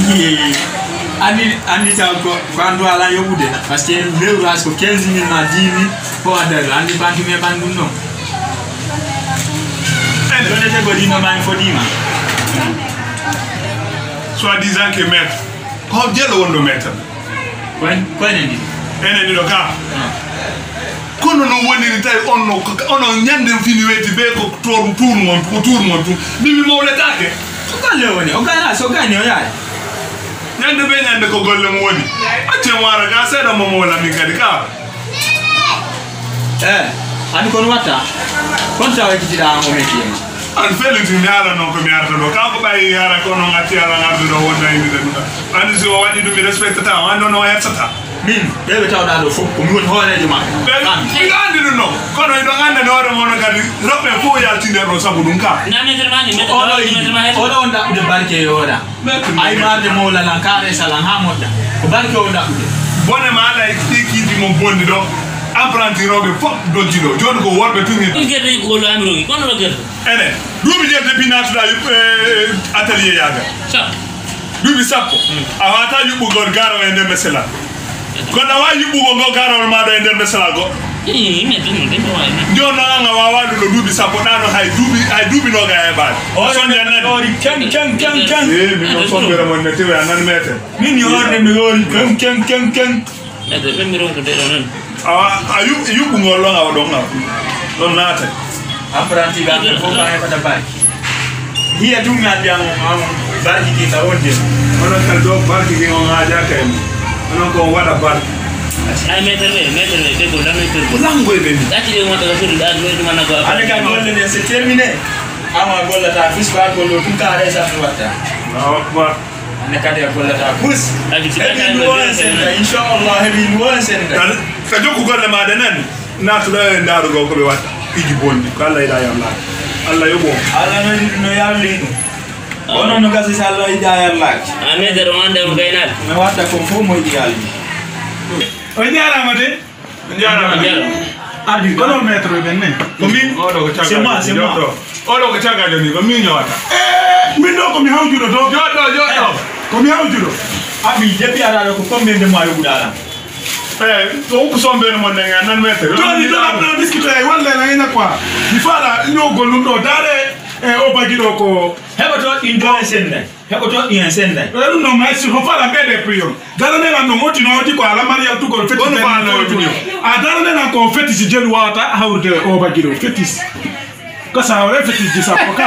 andi ta ko quando ala yobude parce que le ras ko 15 000 na 10 000 ko adal andi bantu me bandu non donne te godino ma infodima soit disant que maître ko jelo wondo maître ko enendi do ka kono no woni tay ono nyande fini weti be ko tour mon mimi mawletake so kan le woni o kana so kan yo yaay nyande be nyande ko golle mo woni acce wara ga seda mo wala mi kadi ka ani kon wata kon tawa kitira mo meki an feliti mi ala non ko mi arta do ka ko bay yara ko non atti ala ngardo do wonda indi do andi so wadi dum mi respecta ta ando no yatsata min bebe tawda do fop ko mi won horejo ma mi andi dum no kono do ngande no do mono kadi robbe fo yaltinde do sabu dum ka na meter mani meter o do onda de barke yoda ay marde mo la lankare sala ha modda ko barke onda bone ma ala ikiti mo bondi do apprenti robe fop do jido joni ko worbe tumi gerde ko lo amro ko no gerde ene dubi je depuis natuda atelier yaga sa dubi sappo awata yubu gor garo e ndembe sela ko na wa yubu go garo ma do e ndembe sela go mi dum dem wa ni jono nga wa wadu do dubi sappo dano hay dubi no ga e baal o son janna ori kan mi no son bere mon nete wa nan mete min yorde mi ori kan ede be mi ro ko de non yubu ngolo nga do nga don nata apprenti ga ko ba e pata bay hiya dum ya diamo barki ki ta wonde ono kal do barki ki on haja kay ono ko wada bar ay meter be ko la meter ko lango be ni dati de mo ta suru da do man ko ane ka golle ne c'est terminé ama golla ta fis ba gollo tum ka resa wata wa ane ka de golla ta bus abi ci ka inshallah bi wala sen da ka jokku golle ma de nan na to da ndaru go ko be wata iji bondi ko Allah ida yalla Allah yobo Allah no yallino ono no gasi Allah ida yalla ame de ronde mo gaynal me wata ko fo mo yalli o ndiara mate ardi kono metro benne ko min o do ko chaga c'est moi o do ko chaga joni ko min nyawata min do ko mi hawjudo do jodo ko mi hawjudo abi jebi ara ko kombe de mo ayo budala to ko sombe no mon nga nan meter joni do na discuter wala na ina kwa ifala nyogo lundo dare o bagiro ko heboto insende no mais si fala bede priyo dara ne no moti no di ko ala maria tu ko feti adara ne ko feti si jelu wata hawde o bagiro fetis ko sa wala fetis di sa poka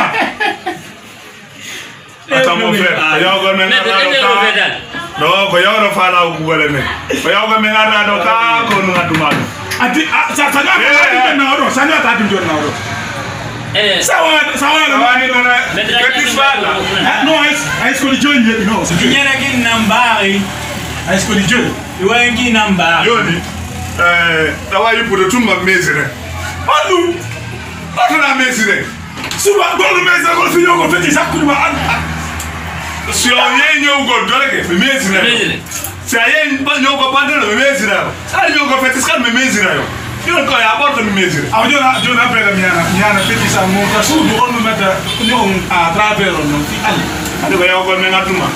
ata mo fe yo go men no ko yo no fala ko wala men ko yo go men ara do ka ko no aduma ati sa ga ko na ro sa na ta dum jonna ro sawa ni na fetis bala no ai ko di join ye no nyere gi nambari ai ko di join iwe gi nambari yoni tawa yupo de tumba mezire anu na mezire suba golu mezire ko fi nyoko fetis akuri ba si on ye nyoko doleke mezire si ayen ba nyoko pandelo mezire sa nyoko fetis kan mezire yo yon ko ya porto mezire aw jona pega miana fetis mo ka su do on meta no a travers no fi al ade ko ya ko men atuma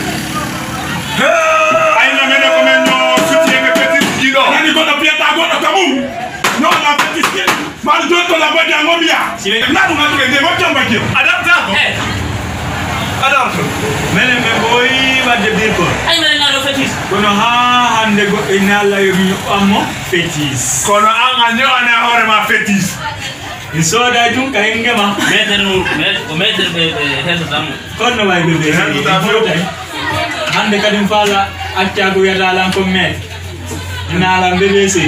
ay na men ko men no futi e fetis gido nani ko na pieta go na kamu no la fetis ke ma do to la bodi angomia na do na to de mo jamba ki adapta adapta mene me boy ba de birko ay mene na do fetis kono ha hande go ina la yomi ammo fetis kono anga nyone hore ma fetis isoda jun ka ingema meter be heso tam kono way be heso ta fo hande kadim fala acca go yada lan ko me ina la mbebese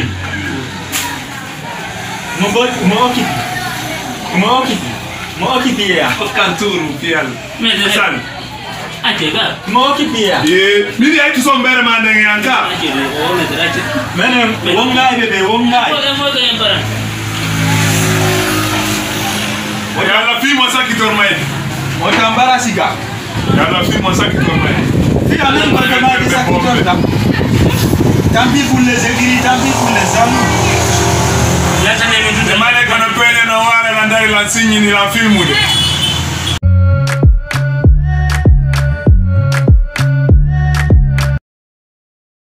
mo okiti ya ko kanturu pial meter san ake ba mo okiti ya mini ay to sombere ma ndeng yanka ake o meter ake mene wonga bebe wonga mo ko empara yalla fi mo sakki tormay o tambara siga yalla fi mo sakki tormay fi amen barka ma di sakki torta tambi bulle zegiri tambi bulle zamu la tane mi de male kono pele no wala la ndari la signi ni la filmu de